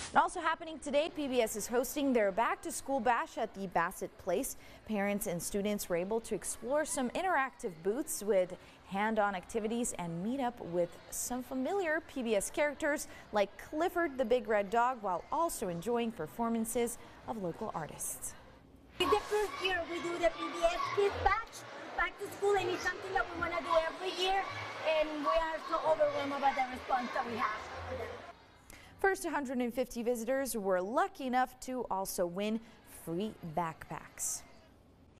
And also happening today, PBS is hosting their back-to-school bash at the Bassett Place. Parents and students were able to explore some interactive booths with hand-on activities and meet up with some familiar PBS characters like Clifford the Big Red Dog, while also enjoying performances of local artists. It's the first year we do the PBS Kids Bash back to school, and it's something that we want to do every year, and we are so overwhelmed about the response that we have for them. First 150 visitors were lucky enough to also win free backpacks.